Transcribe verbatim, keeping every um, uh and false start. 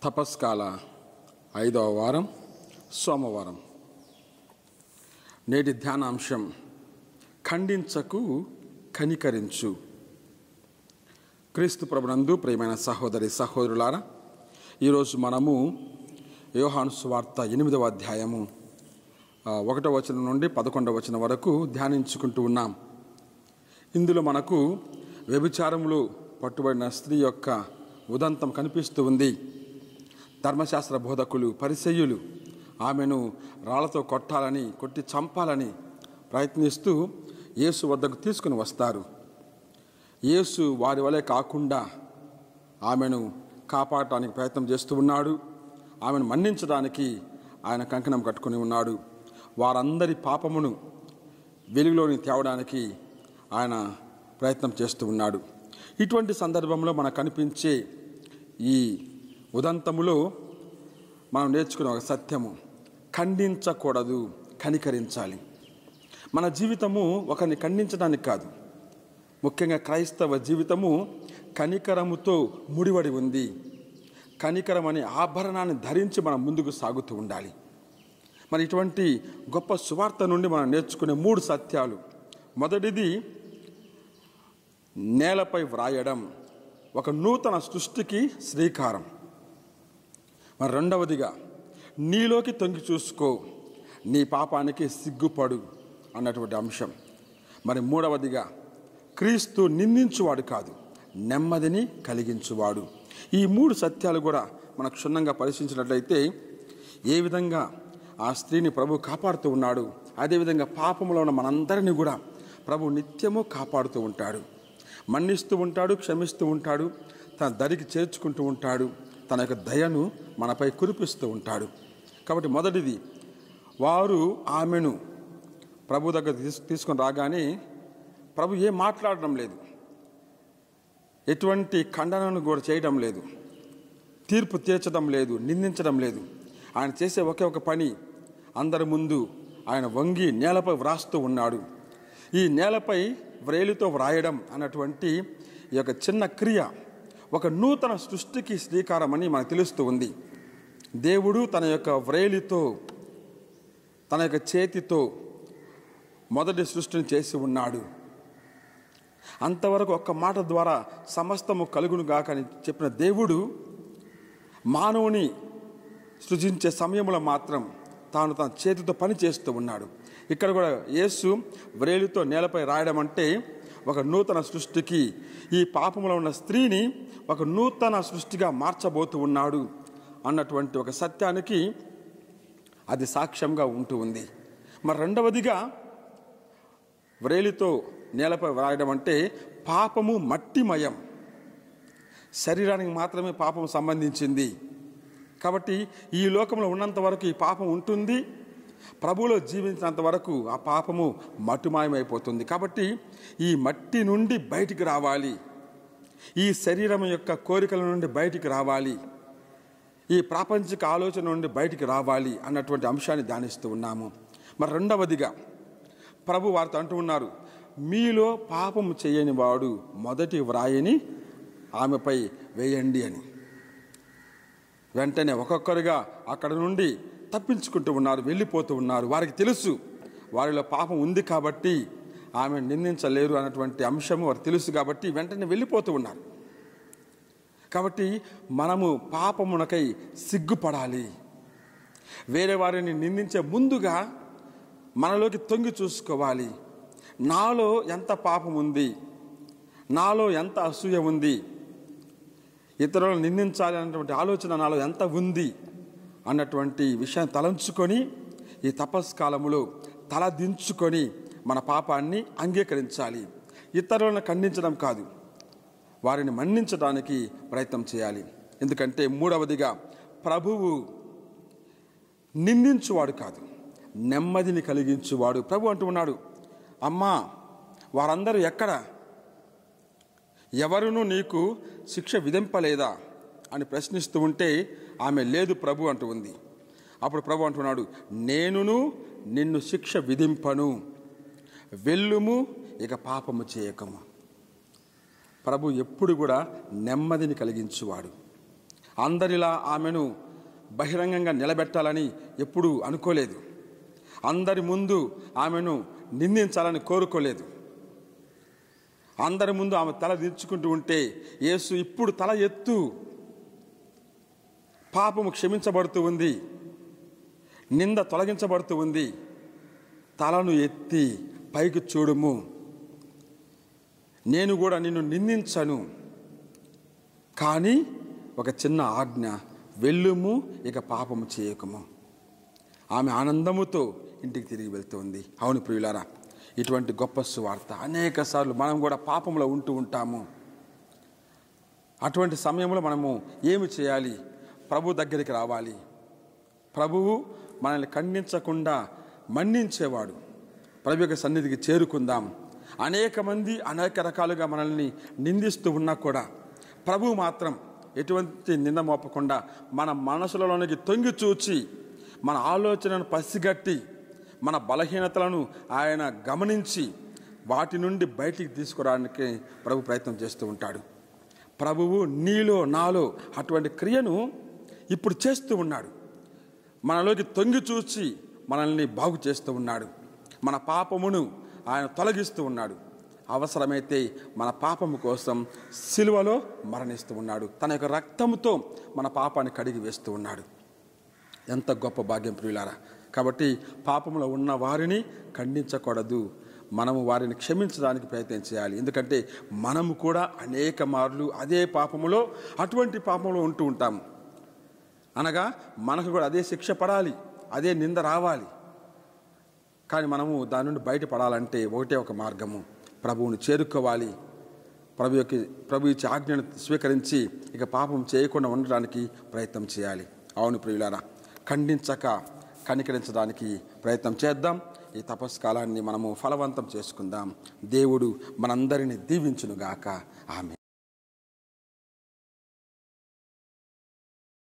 తపస్కాల ఐదవ వారం సోమవారం. నేటి ధ్యానాంశం ఖండించకు కనికరించు. క్రీస్తు ప్రభునందు ప్రియమైన సహోదరి సహోదరులారా, ఈరోజు మనము యోహాను సువార్త ఎనిమిదవ అధ్యాయము ఒకటవ వచనం నుండి పదకొండవ వచనం వరకు ధ్యానించుకుంటూ ఉన్నాం. ఇందులో మనకు వ్యభిచారములో పట్టుబడిన స్త్రీ యొక్క ఉదంతం కనిపిస్తూ ఉంది. ధర్మశాస్త్ర బోధకులు పరిసయ్యులు ఆమెను రాళ్లతో కొట్టాలని, కొట్టి చంపాలని ప్రయత్నిస్తూ యేసు వద్దకు తీసుకుని వస్తారు. యేసు వారి వలె కాకుండా ఆమెను కాపాడటానికి ప్రయత్నం చేస్తూ ఉన్నాడు. ఆమెను మన్నించడానికి ఆయన కంకణం కట్టుకుని ఉన్నాడు. వారందరి పాపమును వెలుగులోని తేవడానికి ఆయన ప్రయత్నం చేస్తూ ఉన్నాడు. ఇటువంటి సందర్భంలో మనకు కనిపించే ఈ ఉదంతములో మనం నేర్చుకునే ఒక సత్యము, ఖండించకూడదు, కనికరించాలి. మన జీవితము ఒకరిని ఖండించడానికి కాదు, ముఖ్యంగా క్రైస్తవ జీవితము కనికరముతో ముడివడి ఉంది. కనికరం అనే ఆభరణాన్ని ధరించి మనం ముందుకు సాగుతూ ఉండాలి. మరి ఇటువంటి గొప్ప సువార్త నుండి మనం నేర్చుకునే మూడు సత్యాలు. మొదటిది, నేలపై వ్రాయడం ఒక నూతన సృష్టికి శ్రీకారం. మరి రెండవదిగా, నీలోకి తొంగి చూసుకో, నీ పాపానికి సిగ్గుపడు అన్నటువంటి అంశం. మరి మూడవదిగా, క్రీస్తు నిందించువాడు కాదు, నెమ్మదిని కలిగించువాడు. ఈ మూడు సత్యాలు కూడా మనకు క్షుణ్ణంగా పరిశీలించినట్లయితే ఏ విధంగా ఆ స్త్రీని ప్రభు కాపాడుతూ ఉన్నాడు, అదేవిధంగా పాపంలో ఉన్న మనందరినీ కూడా ప్రభు నిత్యము కాపాడుతూ ఉంటాడు, మన్నిస్తూ ఉంటాడు, క్షమిస్తూ ఉంటాడు, తన దరికి చేర్చుకుంటూ ఉంటాడు, తన యొక్క దయను మనపై కురిపిస్తూ ఉంటాడు. కాబట్టి మొదటిది, వారు ఆమెను ప్రభు దగ్గర తీసు తీసుకొని రాగానే ప్రభు ఏం మాట్లాడడం లేదు, ఎటువంటి ఖండనను కూడా చేయడం లేదు, తీర్పు తీర్చడం లేదు, నిందించడం లేదు. ఆయన చేసే ఒకే ఒక పని, అందరి ముందు ఆయన వంగి నేలపై వ్రాస్తూ ఉన్నాడు. ఈ నేలపై వ్రేలితో వ్రాయడం అన్నటువంటి ఈ యొక్క చిన్న క్రియ ఒక నూతన సృష్టికి శ్రీకారం అని మనకు తెలుస్తూ ఉంది. దేవుడు తన యొక్క వ్రేలితో, తన యొక్క చేతితో మొదటి సృష్టిని చేసి ఉన్నాడు. అంతవరకు ఒక్క మాట ద్వారా సమస్తము కలుగును గాక అని చెప్పిన దేవుడు మానవుని సృజించే సమయంలో మాత్రం తాను తన చేతితో పని చేస్తూ ఉన్నాడు. ఇక్కడ కూడా యేసు వ్రేలితో నేలపై రాయడం అంటే ఒక నూతన సృష్టికి, ఈ పాపంలో ఉన్న స్త్రీని ఒక నూతన సృష్టిగా మార్చబోతూ ఉన్నాడు అన్నటువంటి ఒక సత్యానికి అది సాక్ష్యంగా ఉంటూ ఉంది. మరి రెండవదిగా, వ్రేలితో నేలపై వ్రాయడం అంటే పాపము మట్టిమయం, శరీరానికి మాత్రమే పాపం సంబంధించింది. కాబట్టి ఈ లోకంలో ఉన్నంత వరకు ఈ పాపం ఉంటుంది, ప్రభువులో జీవించినంత వరకు ఆ పాపము మట్టుమాయమైపోతుంది. కాబట్టి ఈ మట్టి నుండి బయటికి రావాలి, ఈ శరీరం యొక్క కోరికల నుండి బయటికి రావాలి, ఈ ప్రాపంచిక ఆలోచన నుండి బయటికి రావాలి అన్నటువంటి అంశాన్ని ధ్యానిస్తూ ఉన్నాము. మరి రెండవదిగా, ప్రభు వారితో అంటూ ఉన్నారు, మీలో పాపము చేయని వాడు మొదటి వ్రాయిని ఆమెపై వేయండి అని. వెంటనే ఒక్కొక్కరుగా అక్కడ నుండి తప్పించుకుంటూ ఉన్నారు, వెళ్ళిపోతూ ఉన్నారు. వారికి తెలుసు వారిలో పాపం ఉంది కాబట్టి ఆమె నిందించలేరు అన్నటువంటి అంశము వారికి తెలుసు కాబట్టి వెంటనే వెళ్ళిపోతూ ఉన్నారు. కాబట్టి మనము పాపమునకై సిగ్గుపడాలి. వేరే వారిని నిందించే ముందుగా మనలోకి తొంగి చూసుకోవాలి. నాలో ఎంత పాపం ఉంది, నాలో ఎంత అసూయ ఉంది, ఇతరులను నిందించాలి అన్నటువంటి ఆలోచన నాలో ఎంత ఉంది అన్నటువంటి విషయాన్ని తలంచుకొని ఈ తపస్కాలములో తల దించుకొని మన పాపాన్ని అంగీకరించాలి. ఇతరులను ఖండించడం కాదు, వారిని మన్నించడానికి ప్రయత్నం చేయాలి. ఎందుకంటే మూడవదిగా, ప్రభువు నిందించువాడు కాదు, నెమ్మదిని కలిగించువాడు. ప్రభు అంటూ ఉన్నాడు, అమ్మా వారందరూ ఎక్కడ, ఎవరునూ నీకు శిక్ష విధింపలేదా అని ప్రశ్నిస్తూ ఉంటే ఆమె లేదు ప్రభు అంటూ ఉంది. అప్పుడు ప్రభు అంటున్నాడు, నేనును నిన్ను శిక్ష విధింపను, వెళ్ళుము, ఇక పాపము చేయకము. ప్రభు ఎప్పుడు కూడా నెమ్మదిని కలిగించువాడు. అందరిలా ఆమెను బహిరంగంగా నిలబెట్టాలని ఎప్పుడూ అనుకోలేదు. అందరి ముందు ఆమెను నిందించాలని కోరుకోలేదు. అందరి ముందు ఆమె తల దించుకుంటూ ఉంటే, యేసు ఇప్పుడు తల ఎత్తు, పాపము క్షమించబడుతూ ఉంది, నింద తొలగించబడుతూ ఉంది, తలను ఎత్తి పైకి చూడుము, నేను కూడా నిన్ను నిందించను, కానీ ఒక చిన్న ఆజ్ఞ, వెళ్ళుము, ఇక పాపము చేయకము. ఆమె ఆనందముతో ఇంటికి తిరిగి వెళ్తుంది. అవును ప్రియులారా, ఇటువంటి గొప్ప సువార్త అనేక సార్లు మనం కూడా పాపంలో ఉంటూ ఉంటాము. అటువంటి సమయంలో మనము ఏమి చేయాలి? ప్రభు దగ్గరికి రావాలి. ప్రభువు మనల్ని ఖండించకుండా మన్నించేవాడు. ప్రభు యొక్క సన్నిధికి చేరుకుందాం. అనేక మంది అనేక రకాలుగా మనల్ని నిందిస్తూ ఉన్నా కూడా ప్రభువు మాత్రం ఎటువంటి నింద మోపకుండా మన మనసులలోనికి తొంగి చూచి, మన ఆలోచనను పసిగట్టి, మన బలహీనతలను ఆయన గమనించి వాటి నుండి బయటికి తీసుకురావడానికి ప్రభు ప్రయత్నం చేస్తూ ఉంటాడు. ప్రభువు నీలో నాలో అటువంటి క్రియను ఇప్పుడు చేస్తూ ఉన్నాడు. మనలోకి తొంగి చూచి మనల్ని బాగు చేస్తూ ఉన్నాడు. మన పాపమును ఆయన తొలగిస్తూ ఉన్నాడు. అవసరమైతే మన పాపము కోసం సిలువలో మరణిస్తూ ఉన్నాడు. తన యొక్క రక్తంతో మన పాపాన్ని కడిగి వేస్తూ ఉన్నాడు. ఎంత గొప్ప భాగ్యం ప్రియులారా! కాబట్టి పాపంలో ఉన్న వారిని ఖండించకూడదు, మనము వారిని క్షమించడానికి ప్రయత్నం చేయాలి. ఎందుకంటే మనము కూడా అనేక మార్లు అదే పాపములో, అటువంటి పాపంలో ఉంటూ ఉంటాము. అనగా మనకు కూడా అదే శిక్ష పడాలి, అదే నింద రావాలి. కానీ మనము దాని నుండి బయటపడాలంటే ఒకటే ఒక మార్గము, ప్రభువుని చేరుకోవాలి. ప్రభు యొక్క ప్రభు ఇచ్చే ఆజ్ఞను స్వీకరించి ఇక పాపం చేయకుండా ఉండడానికి ప్రయత్నం చేయాలి. అవును ప్రియులారా, ఖండించక కనికరించడానికి ప్రయత్నం చేద్దాం. ఈ తపస్కాలాన్ని మనము ఫలవంతం చేసుకుందాం. దేవుడు మనందరినీ దీవించునుగాక. ఆమేన్.